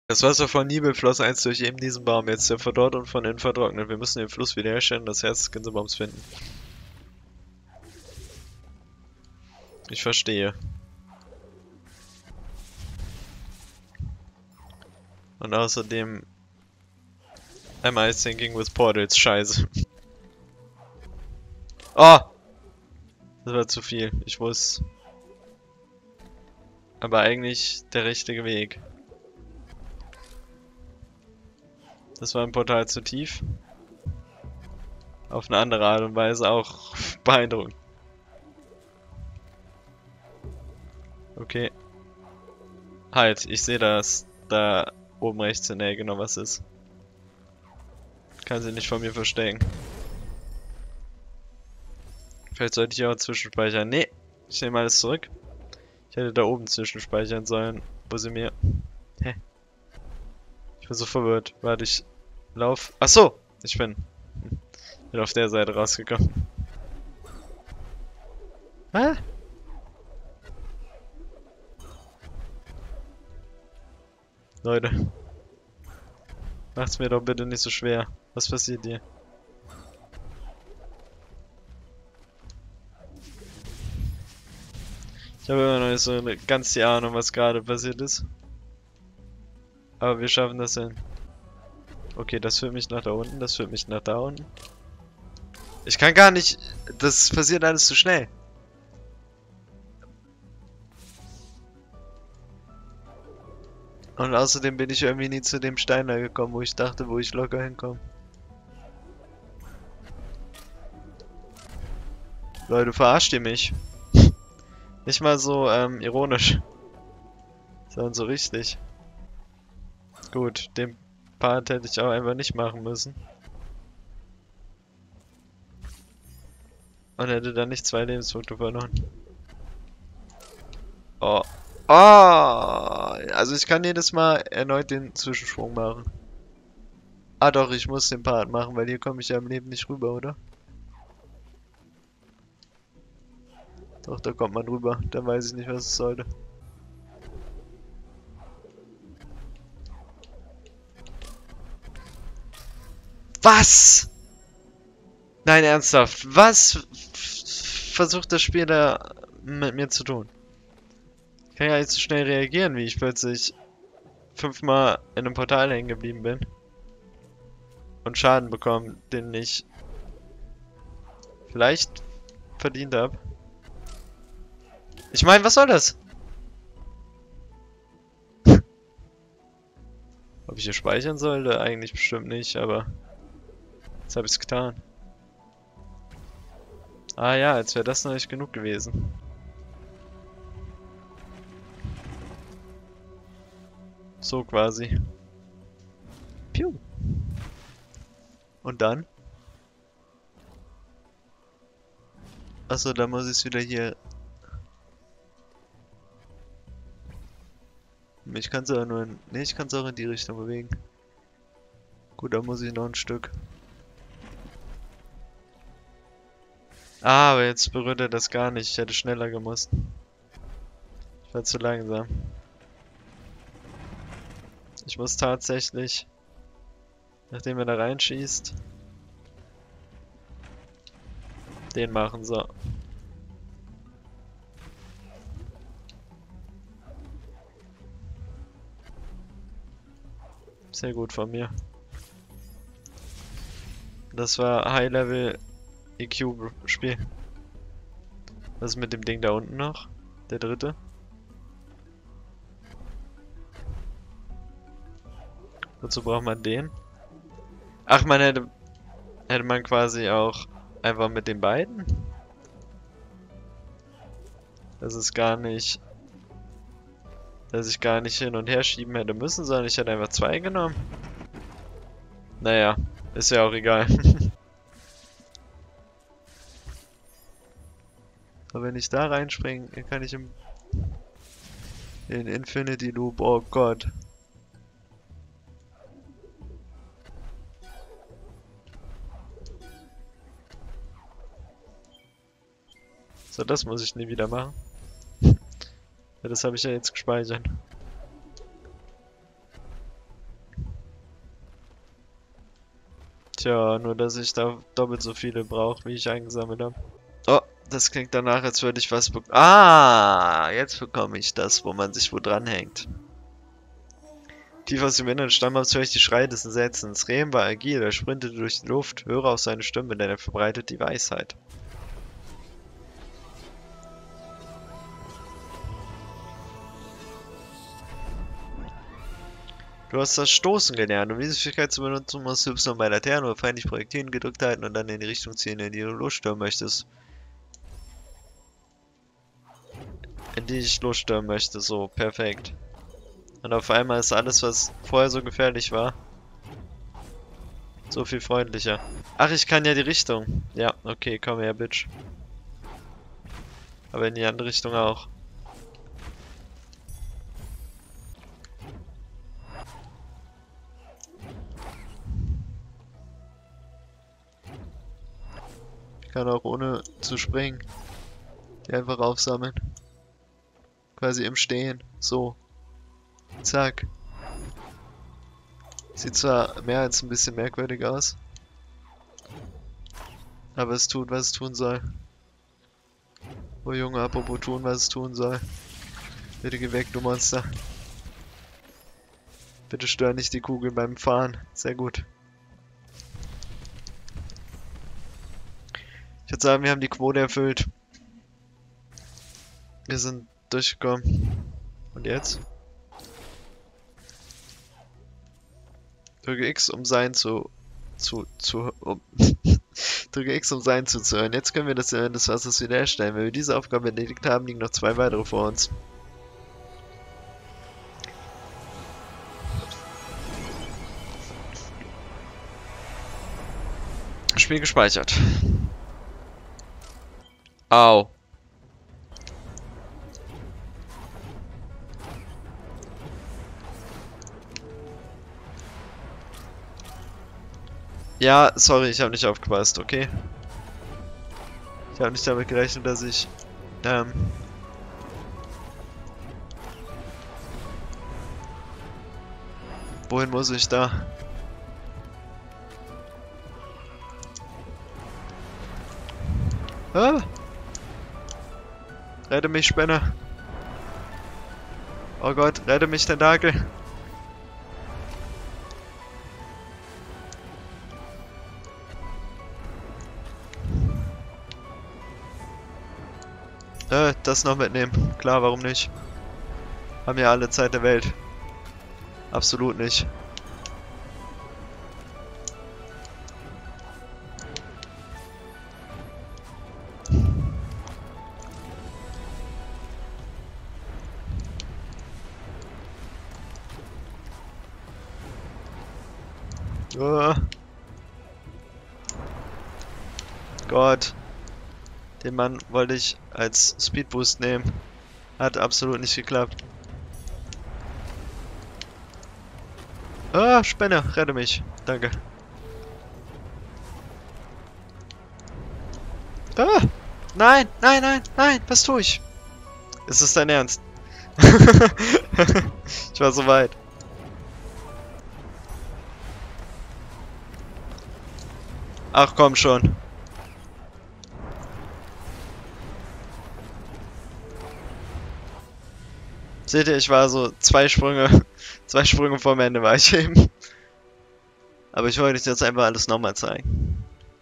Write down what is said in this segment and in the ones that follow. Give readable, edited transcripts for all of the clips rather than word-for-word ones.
Das Wasser von Nibel floss einst durch eben diesen Baum, jetzt ist er verdorrt und von innen vertrocknet. Wir müssen den Fluss wiederherstellen und das Herz des Gänsebaums finden. Ich verstehe. Und außerdem... Am I thinking with portals? Scheiße. Oh! Das war zu viel. Ich wusste. Aber eigentlich der richtige Weg. Das war ein Portal zu tief. Auf eine andere Art und Weise auch beeindruckend. Okay. Halt, ich sehe das. Da oben rechts in der Ecke noch was ist. Kann sie nicht von mir verstecken. Vielleicht sollte ich auch zwischenspeichern. Nee, ich nehme alles zurück. Ich hätte da oben zwischenspeichern sollen, wo sie mir... Hä? Ich bin so verwirrt. Warte, ich lauf... Ach so! Ich bin auf der Seite rausgekommen. Hä? Leute. Macht's mir doch bitte nicht so schwer. Was passiert hier? Ich habe immer noch nicht so ganz die Ahnung, was gerade passiert ist. Aber wir schaffen das hin. Okay, das führt mich nach da unten, das führt mich nach da unten. Ich kann gar nicht... Das passiert alles zu schnell. Und außerdem bin ich irgendwie nie zu dem Stein da gekommen, wo ich dachte, wo ich locker hinkomme. Leute, verarscht ihr mich? Nicht mal so ironisch, sondern so richtig. Gut, den Part hätte ich auch einfach nicht machen müssen. Und hätte dann nicht 2 Lebenspunkte verloren. Oh. Oh! Also ich kann jedes Mal erneut den Zwischensprung machen. Ah doch, ich muss den Part machen, weil hier komme ich ja im Leben nicht rüber, oder? Doch, da kommt man rüber. Dann weiß ich nicht, was es sollte. Was? Nein, ernsthaft. Was versucht das Spiel da mit mir zu tun? Ich kann ja nicht so schnell reagieren, wie ich plötzlich 5-mal in einem Portal hängen geblieben bin. Und Schaden bekommen, den ich vielleicht verdient habe. Ich meine, was soll das? Ob ich hier speichern sollte? Eigentlich bestimmt nicht, aber jetzt habe ich es getan. Ah ja, als wäre das noch nicht genug gewesen. So quasi. Piu. Und dann? Achso, da muss ich es wieder hier... Ich kann es aber nur in... Ne, ich kann es auch in die Richtung bewegen. Gut, da muss ich noch ein Stück. Ah, aber jetzt berührt er das gar nicht. Ich hätte schneller gemusst. Ich war zu langsam. Ich muss tatsächlich, nachdem er da reinschießt, den machen, so. Sehr gut von mir. Das war High-Level EQ-Spiel. Was ist mit dem Ding da unten noch? Der dritte? Wozu braucht man den? Ach, man hätte man quasi auch einfach mit den beiden? Das ist gar nicht... Dass ich gar nicht hin und her schieben hätte müssen, sondern ich hätte einfach 2 genommen. Naja, ist ja auch egal. Aber wenn ich da reinspringe, kann ich in Infinity Loop, oh Gott. So, das muss ich nie wieder machen. Ja, das habe ich ja jetzt gespeichert. Tja, nur dass ich da doppelt so viele brauche, wie ich eingesammelt habe. Oh, das klingt danach, als würde ich was bekommen. Ah, jetzt bekomme ich das, wo man sich wo dranhängt. Tief aus dem inneren Stammhaus höre ich die Schreie des Entsetzens. Rehm war agil, er sprintete durch die Luft, höre auf seine Stimme, denn er verbreitet die Weisheit. Du hast das Stoßen gelernt. Um diese Fähigkeit zu benutzen, musst du Y bei Laternen oder feindlich Projektilen gedrückt halten und dann in die Richtung ziehen, in die du losstürmen möchtest. In die ich losstürmen möchte, so, perfekt. Und auf einmal ist alles, was vorher so gefährlich war, so viel freundlicher. Ach, ich kann ja die Richtung. Ja, okay, komm her, Bitch. Aber in die andere Richtung auch. Ich kann auch ohne zu springen die einfach aufsammeln. Quasi im Stehen. So. Zack. Sieht zwar mehr als ein bisschen merkwürdig aus. Aber es tut, was es tun soll. Oh Junge, apropos tun, was es tun soll. Bitte geh weg, du Monster. Bitte stör nicht die Kugel beim Fahren. Sehr gut. Ich würde sagen, wir haben die Quote erfüllt. Wir sind durchgekommen. Und jetzt? Drücke X, um sein Drücke X, um sein zuzuhören. Jetzt können wir das des Wassers wiederherstellen. Wenn wir diese Aufgabe erledigt haben, liegen noch 2 weitere vor uns. Spiel gespeichert. Au. Ja, sorry, ich habe nicht aufgepasst, okay? Ich habe nicht damit gerechnet, dass ich, wohin muss ich da? Ah! Rette mich, Spinner! Oh Gott, rette mich, Tentakel! Das noch mitnehmen. Klar, warum nicht? Haben ja alle Zeit der Welt. Absolut nicht. Gott. Den Mann wollte ich als Speedboost nehmen. Hat absolut nicht geklappt. Ah, Spinne, rette mich. Danke. Ah! Nein, nein, nein, nein, was tue ich? Ist es dein Ernst? Ich war so weit. Ach komm schon. Seht ihr, ich war so 2 Sprünge, 2 Sprünge vorm Ende war ich eben. Aber ich wollte euch jetzt einfach alles nochmal zeigen.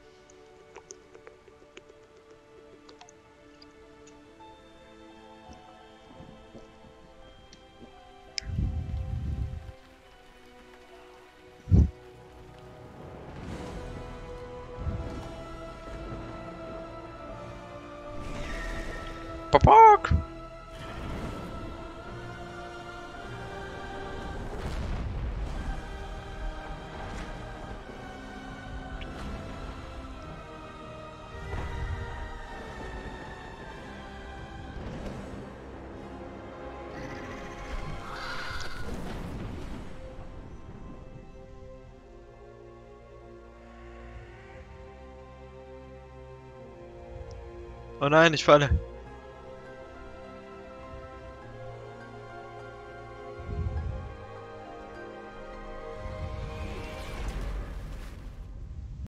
Popok! Oh nein, ich falle.